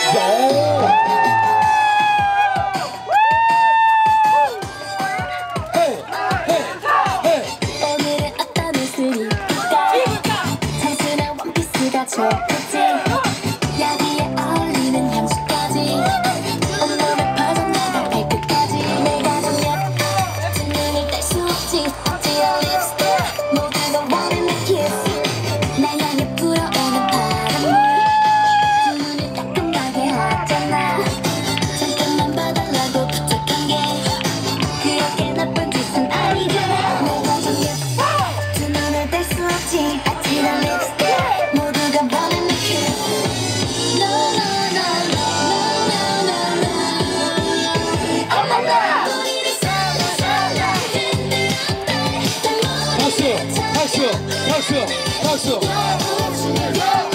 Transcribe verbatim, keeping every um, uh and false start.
오늘은 어떤 옷을 입을까? 청순한 원피스가 좋겠지. 여기에 어울리는 향수까지 온몸에 퍼져나가 발끝까지. 내가 정말 두 눈을 뗄 수 없지. 어찌한 립스틱 모두가 원하는 키스. 날 향해 불어오는 바람물 두 눈을 따끔하게 하잖아. 잠깐만 봐달라고 부탁한 게 그렇게 나쁜 짓은 아니잖아. 내가 정말 두 눈을 뗄 수 없지. 어찌한 립스틱 모두가 원하는 키스. No no no no no no no no. 엄마 나 우리를 살려 살려 힘들었대. 박수 박수 박수 박수.